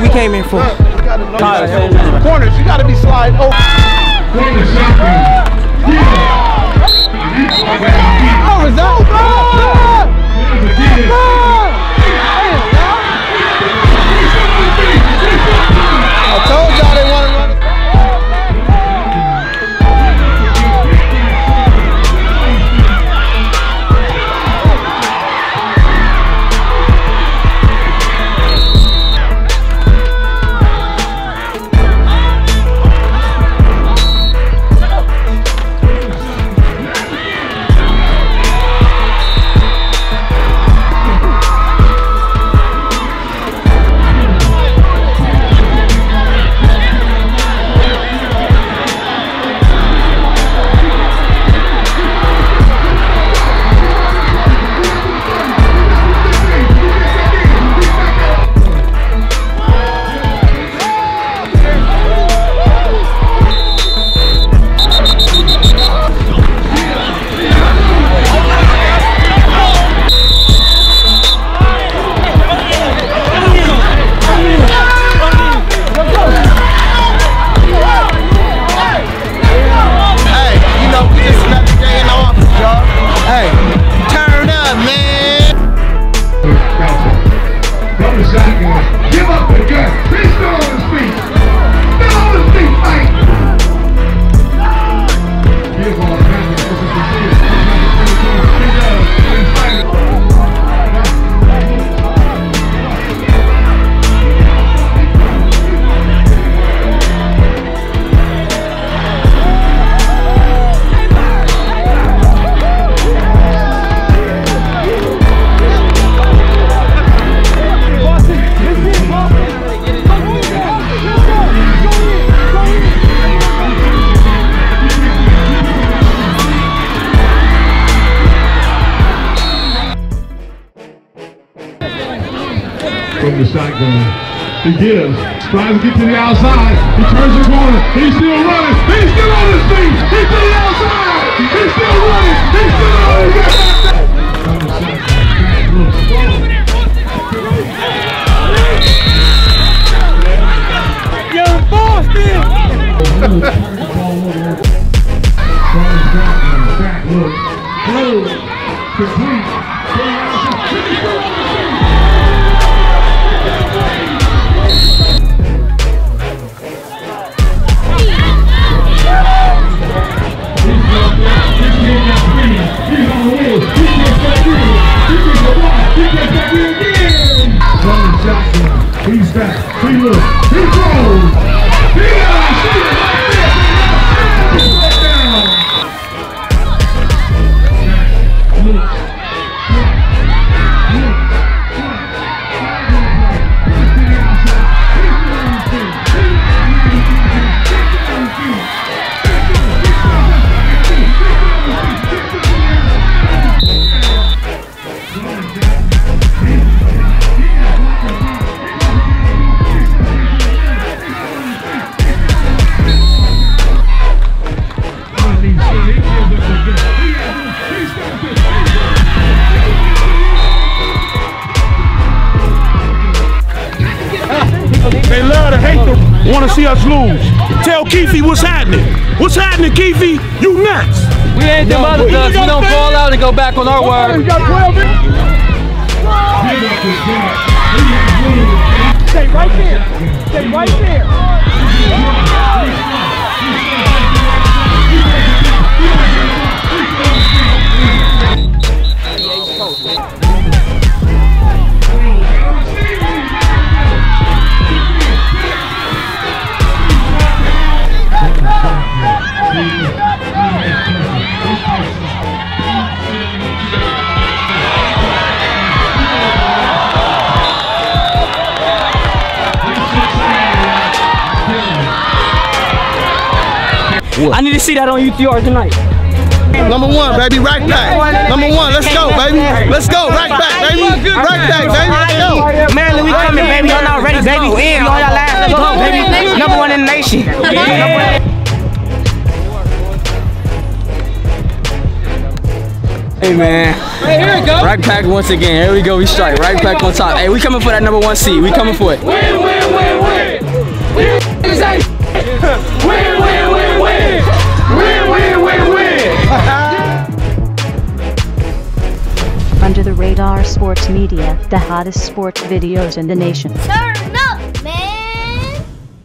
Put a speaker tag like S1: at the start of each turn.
S1: we came here for.
S2: Corners, you gotta be slide over. Oh, is that? I told y'all they want to run it.
S3: Give up the gun. He's still on his feet. Still on his feet, Mike. Give all the man. This is the shit. From the shotgun, he gives, tries to get to the outside, he turns the corner, he's still running, he's still on his feet, he's to the outside, he's still running, he's still on his feet. From the shotgun,
S2: Young Boston!
S3: back look, close, complete, he's back, he looks, he throws, he got it right there, down.
S4: They love to hate them, want to see us lose. Tell Keefe what's happening. What's happening, Keefe? You next.
S1: We ain't them other ducks. We don't fall out and go back on our word.
S2: Stay right there. Stay right there.
S1: I need to see that on UTR tonight.
S2: Number one, baby, Rac Pac. Number one, let's go, baby. Let's go, Rac Pac, baby. Rac Pac, baby, let's go.
S1: Maryland, we coming, baby. Y'all not ready, baby. We on y'all last. Let's go, baby. Number one in the nation.
S5: Hey man.
S1: Hey, here we go.
S5: Rac Pac once again. Here we go. We strike. Rac Pac on top. Hey, we coming for that #1 seed. We coming for it.
S1: Win, win, win, win. Win, win, win, win, win. Win, win, win, win.
S6: Under the Radar Sports Media, the hottest sports videos in the nation.
S7: Sir.